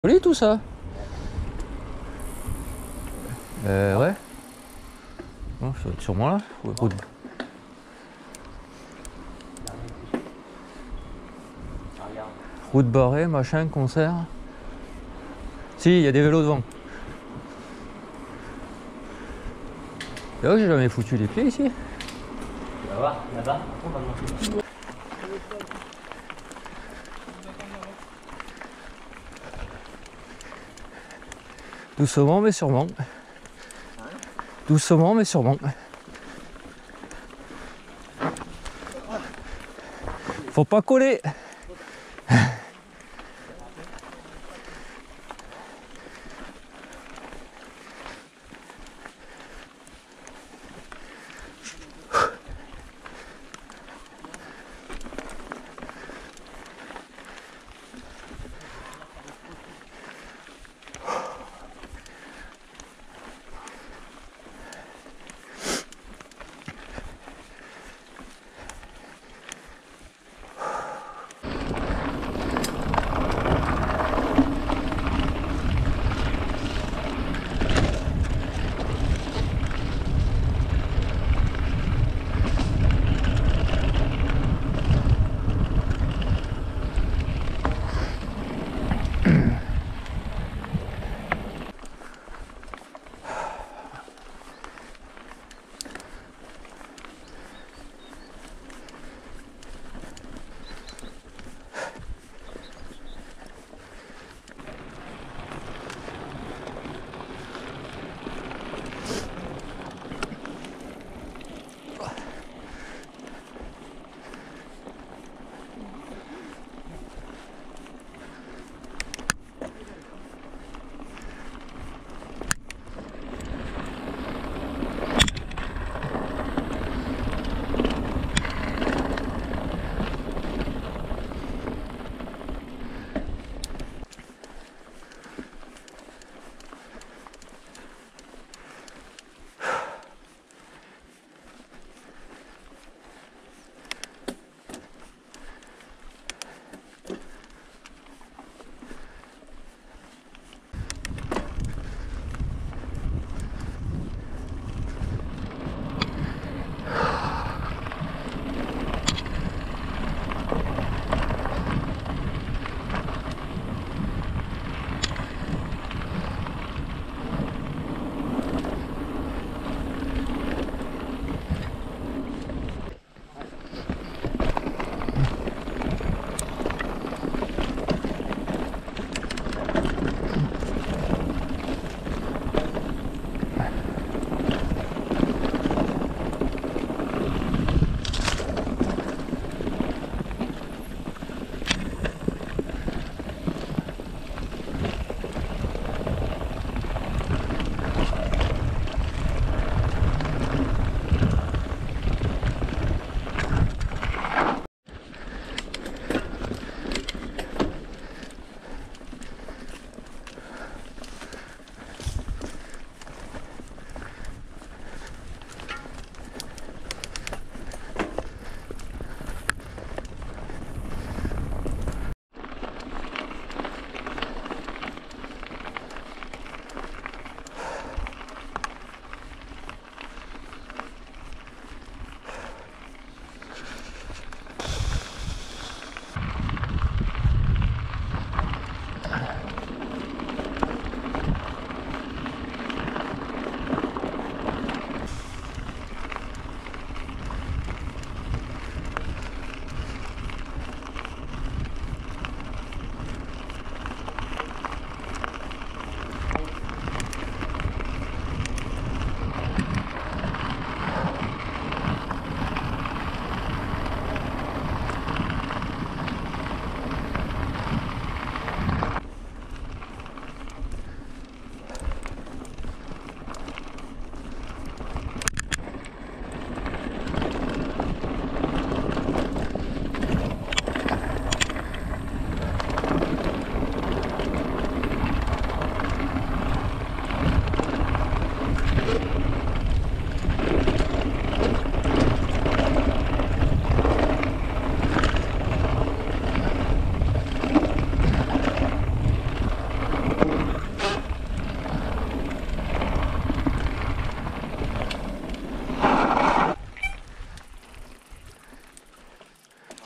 Joli tout ça. Ouais. Bon, ça doit être sûrement là. Route barrée, machin, concert. Si, il y a des vélos devant. Et oh, j'ai jamais foutu les pieds ici. On va voir, là-bas, on va monter. Doucement mais sûrement. Doucement mais sûrement. Faut pas coller.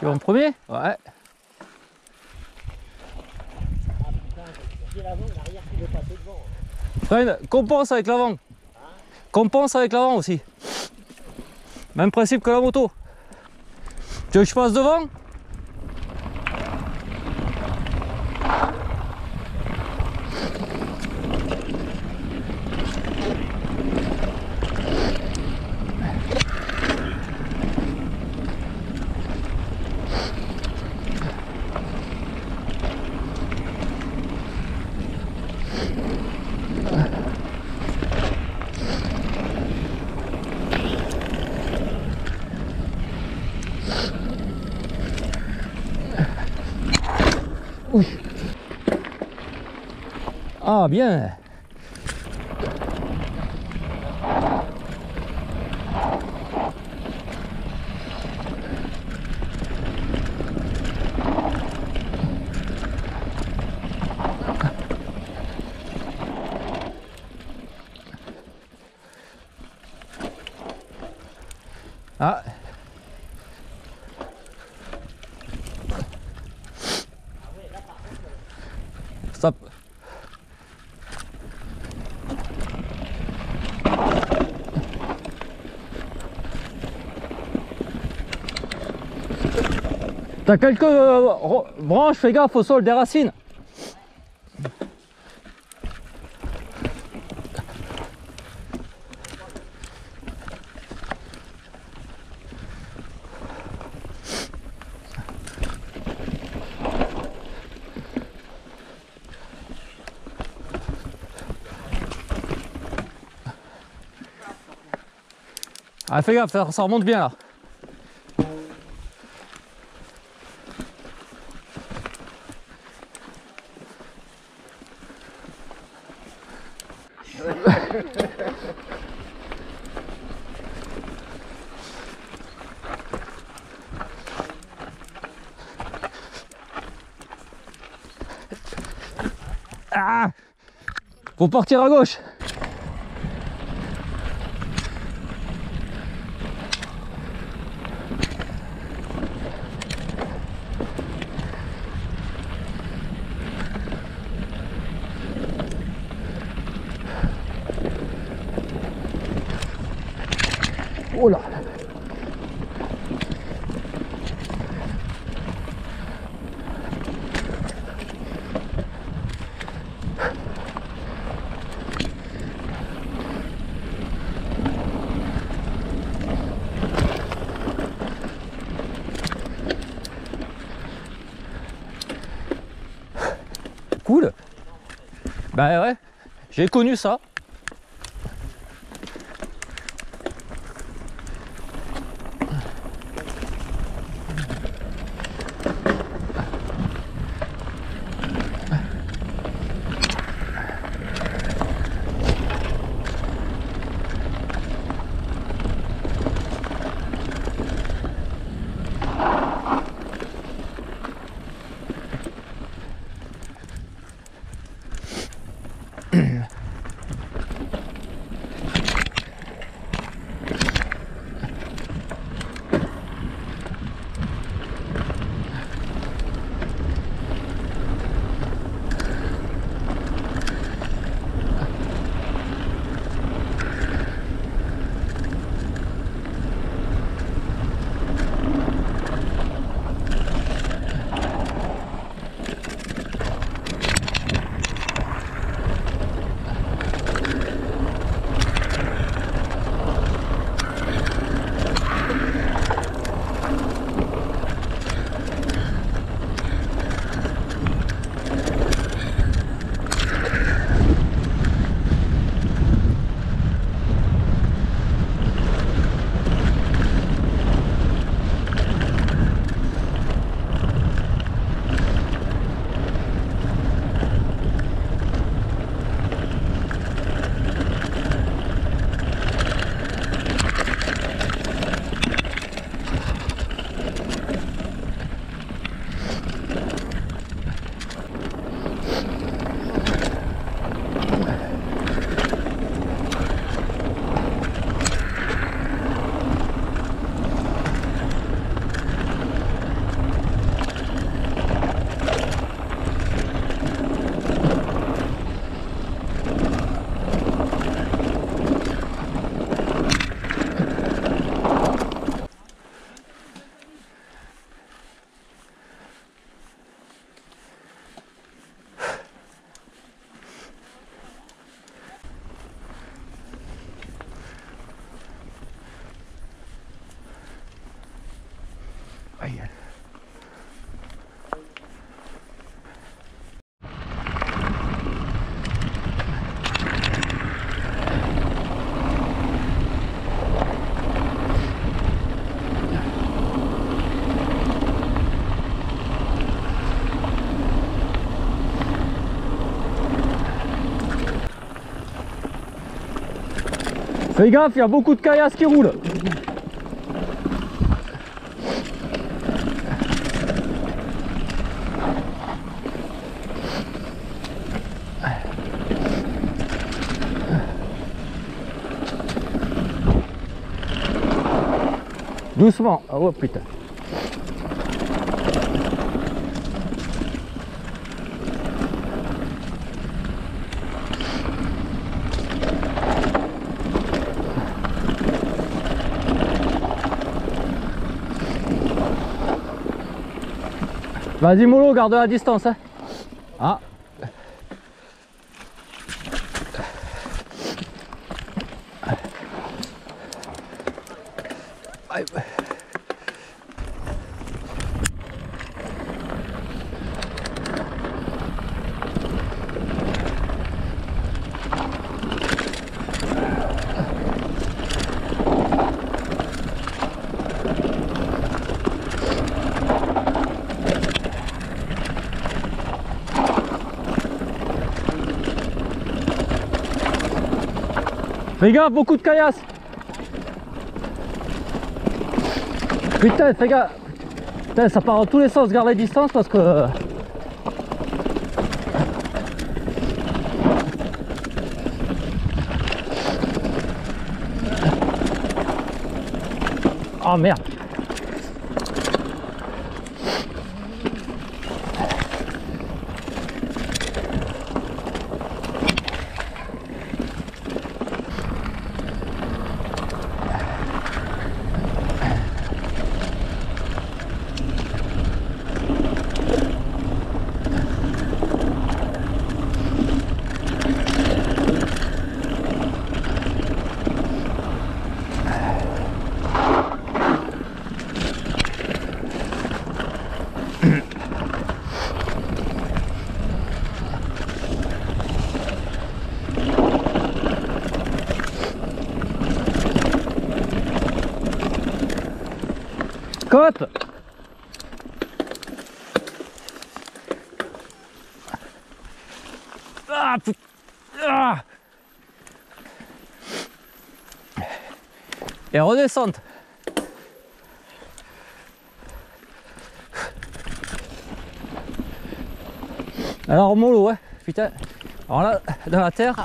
Tu vas en premier? Ouais. Freine, compense avec l'avant. Compense avec l'avant aussi. Même principe que la moto. Tu veux que je passe devant? Oui. Ah bien. Ah. Stop. T'as quelques branches, fais gaffe au sol des racines. Ah, fais gaffe, ça remonte bien là. Ah, faut partir à gauche. Oh là. Cool. Bah ouais, j'ai connu ça. Fais gaffe, il y a beaucoup de caillasses qui roulent. Doucement. Ah ouais, putain. Vas-y mollo, garde la distance. Hein. Ah. Fais gaffe, beaucoup de caillasses. Putain, fais gaffe. Putain, ça part dans tous les sens, garde les distances parce que... Oh merde. Côte. Ah putain. Ah. Et redescente. Alors mollo, ouais, putain. Alors là, dans la terre.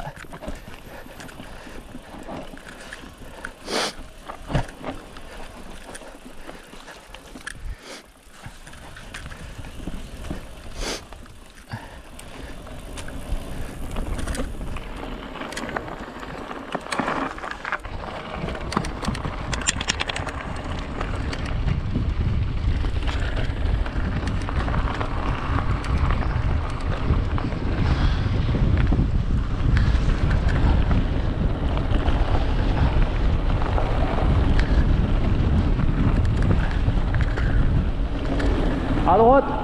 À droite.